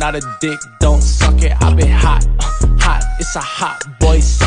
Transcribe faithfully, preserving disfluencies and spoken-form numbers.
not a dick, don't suck it. I've been hot, uh, hot, it's a hot boy